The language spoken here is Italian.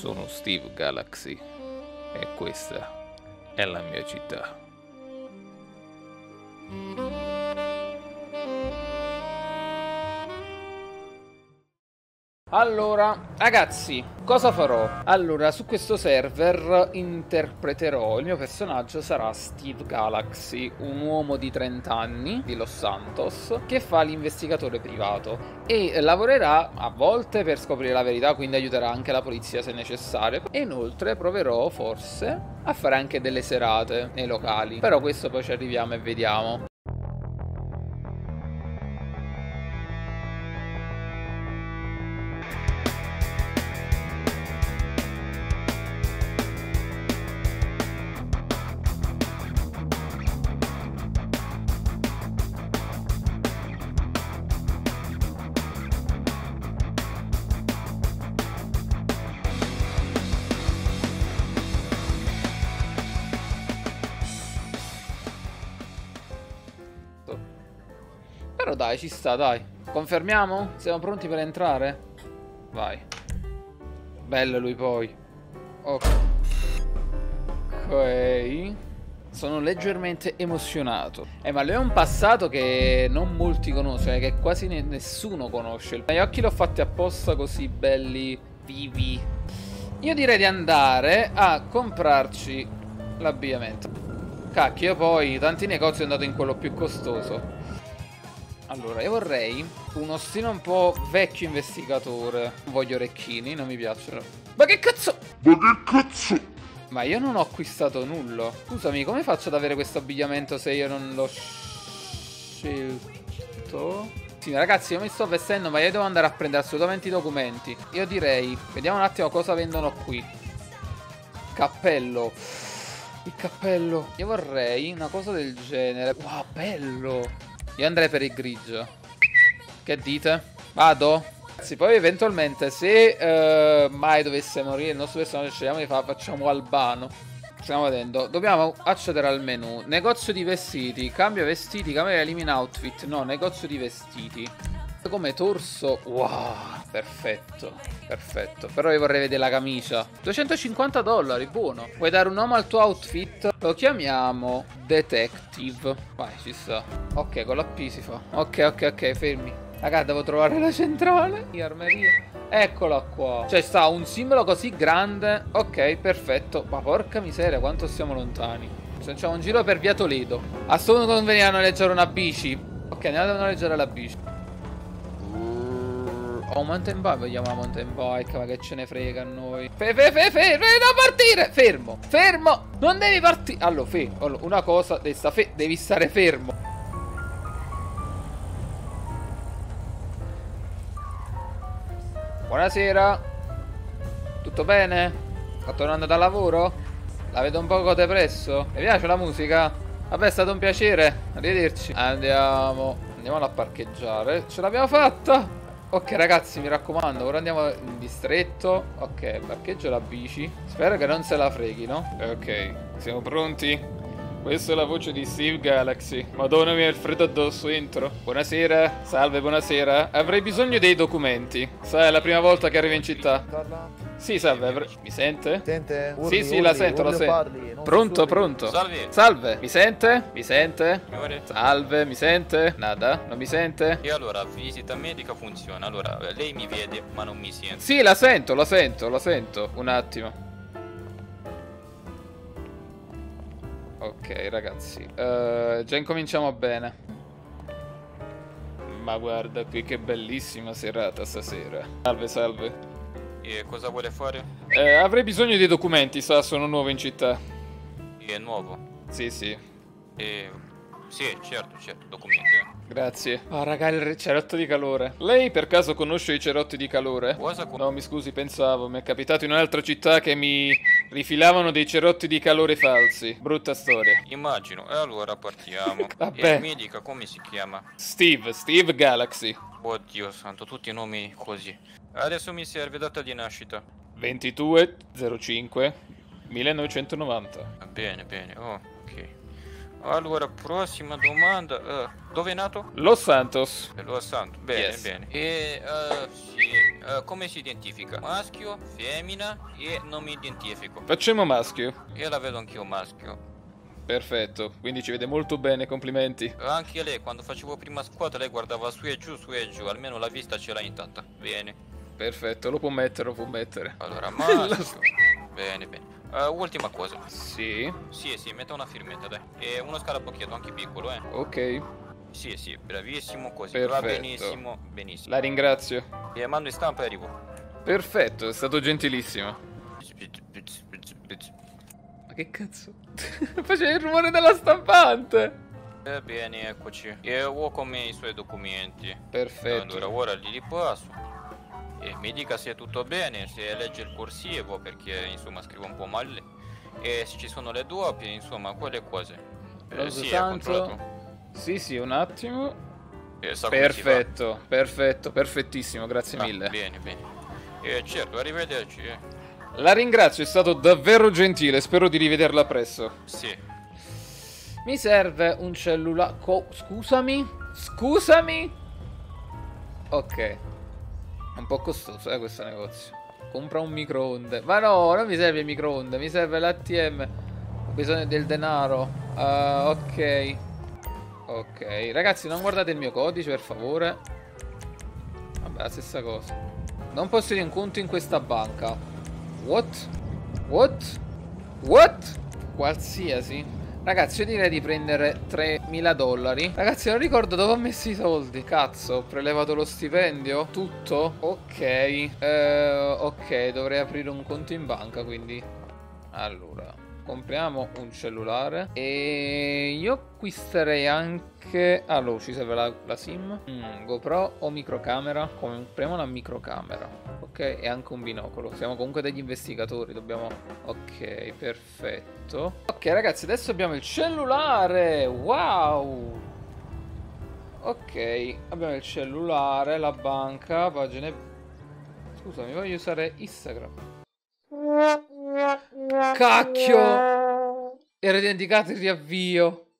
Sono Steve Galaxy e questa è la mia città. Allora, ragazzi, cosa farò? Allora, su questo server interpreterò, il mio personaggio sarà Steve Galaxy, un uomo di 30 anni, di Los Santos, che fa l'investigatore privato e lavorerà a volte per scoprire la verità, quindi aiuterà anche la polizia se necessario. E inoltre proverò forse a fare anche delle serate nei locali, però questo poi ci arriviamo e vediamo. Però dai, ci sta, dai. Confermiamo? Siamo pronti per entrare? Vai. Bello lui poi. Ok. Sono leggermente emozionato. Ma lui ha un passato che non molti conoscono, che quasi nessuno conosce. Gli occhi l'ho fatti apposta così belli, vivi. Io direi di andare a comprarci l'abbigliamento. Cacchio, poi tanti negozi sono andato in quello più costoso. Allora, io vorrei uno stile un po' vecchio investigatore. Non voglio orecchini, non mi piacciono. Ma che cazzo? Ma io non ho acquistato nulla. Scusami, come faccio ad avere questo abbigliamento se io non l'ho scelto? Sì, ragazzi, io mi sto vestendo, ma io devo andare a prendere assolutamente i documenti. Io direi, vediamo un attimo cosa vendono qui. Cappello. Il cappello. Io vorrei una cosa del genere. Wow, bello. Io andrei per il grigio. Che dite? Vado? Sì, poi eventualmente se mai dovesse morire il nostro personaggio, scegliamo di facciamo Albano. Stiamo vedendo. Dobbiamo accedere al menu. Negozio di vestiti. Cambia vestiti. Cambia elimina outfit. No, negozio di vestiti. Come torso. Wow, perfetto. Perfetto. Però io vorrei vedere la camicia. $250, buono. Vuoi dare un nome al tuo outfit? Lo chiamiamo Detective. Vai, ci sta. Ok, con la P si fa. Ok, fermi. Raga, devo trovare la centrale. Armeria. Eccola qua. Cioè, sta un simbolo così grande. Ok, perfetto. Ma porca miseria, quanto siamo lontani. Facciamo un giro per via Toledo. A sto punto non veniva a noleggiare una bici. Ok, andiamo a noleggiare la bici. Oh, mountain bike, vogliamo la mountain bike, ma che ce ne frega a noi. Fermo, non partire. Fermo, non devi partire. Allora, una cosa, devi stare fermo. Buonasera. Tutto bene? Sto tornando dal lavoro? La vedo un poco depresso. Mi piace la musica? Vabbè, è stato un piacere. Arrivederci. Andiamo a parcheggiare. Ce l'abbiamo fatta. Ok ragazzi, mi raccomando, ora andiamo in distretto. Ok, parcheggio la bici. Spero che non se la freghino. Ok, siamo pronti? Questa è la voce di Steve Galaxy. Madonna mia, il freddo addosso, entro. Buonasera, salve, buonasera. Avrei bisogno dei documenti. Sai, è la prima volta che arrivo in città. Sì, salve, mi sente? Sente? Sì, la sento, la sento. Pronto. Salve, mi sente? Signore? Salve, mi sente? Nada, non mi sente? E allora, visita medica funziona. Allora, lei mi vede, ma non mi sente. Sì, la sento. Un attimo. Ok, ragazzi. Già incominciamo bene. Ma guarda qui che bellissima serata stasera. Salve. E cosa vuole fare? Avrei bisogno dei documenti, sa, sono nuovo in città. È nuovo? Sì. Sì, certo, documenti. Grazie. Oh, raga, il cerotto di calore. Lei per caso conosce i cerotti di calore? Cosa? No, mi scusi, pensavo. Mi è capitato in un'altra città che mi rifilavano dei cerotti di calore falsi. Brutta storia. Immagino. E allora partiamo. Vabbè. E medica come si chiama? Steve Galaxy. Oddio santo, tutti i nomi così. Adesso mi serve data di nascita. 22/05/1990. Bene. Oh, ok. Allora, prossima domanda. Dove è nato? Los Santos. Los Santos. Bene, Yes. bene. E sì, come si identifica? Maschio, femmina e non mi identifico. Facciamo maschio. Io la vedo anch'io maschio. Perfetto, quindi ci vede molto bene, complimenti. Anche lei, quando facevo prima squadra, lei guardava su e giù, almeno la vista ce l'ha intatta. Bene. Perfetto, lo può mettere, lo può mettere. Allora, maschio. Bene, bene. Ultima cosa. Sì, Sì, metta una firmetta, dai. E uno scarabocchietto, anche piccolo, ok, Sì, bravissimo, così. perfetto. Va benissimo, benissimo. La ringrazio. E mando in stampa e arrivo. Perfetto, è stato gentilissimo. Ma che cazzo? Faceva il rumore della stampante. Bene, eccoci. E ho con me i suoi documenti. Perfetto. Allora, ora li ripasso. E mi dica se è tutto bene, se legge il corsivo, perché insomma scrivo un po' male. E se ci sono le doppie, insomma, quelle cose. Los Sì, ha Santos. controllato. Sì, un attimo. Sa come si fa. Perfetto, perfettissimo, grazie mille. Bene. Certo, arrivederci. La ringrazio, è stato davvero gentile, spero di rivederla presto. Sì. Mi serve un cellulare. Scusami? Ok. È un po' costoso, questo negozio. Compra un microonde. Ma no, non mi serve il microonde, mi serve l'ATM. Ho bisogno del denaro. Ok. Ok. Ragazzi, non guardate il mio codice, per favore. Vabbè, la stessa cosa. Non possiede un conto in questa banca. What? Qualsiasi. Ragazzi, io direi di prendere $3.000. Ragazzi, non ricordo dove ho messo i soldi. Cazzo, ho prelevato lo stipendio? Tutto? Ok. Ok, dovrei aprire un conto in banca, quindi. Allora, compriamo un cellulare. E io acquisterei anche... Allora, ci serve la SIM. GoPro o microcamera? Compriamo una microcamera. Ok, e anche un binocolo. Siamo comunque degli investigatori, dobbiamo... Ok, perfetto. Ok, ragazzi, adesso abbiamo il cellulare. Wow. Ok, abbiamo il cellulare, la banca, pagine... Scusami, voglio usare Instagram. Cacchio! Era indicato il riavvio.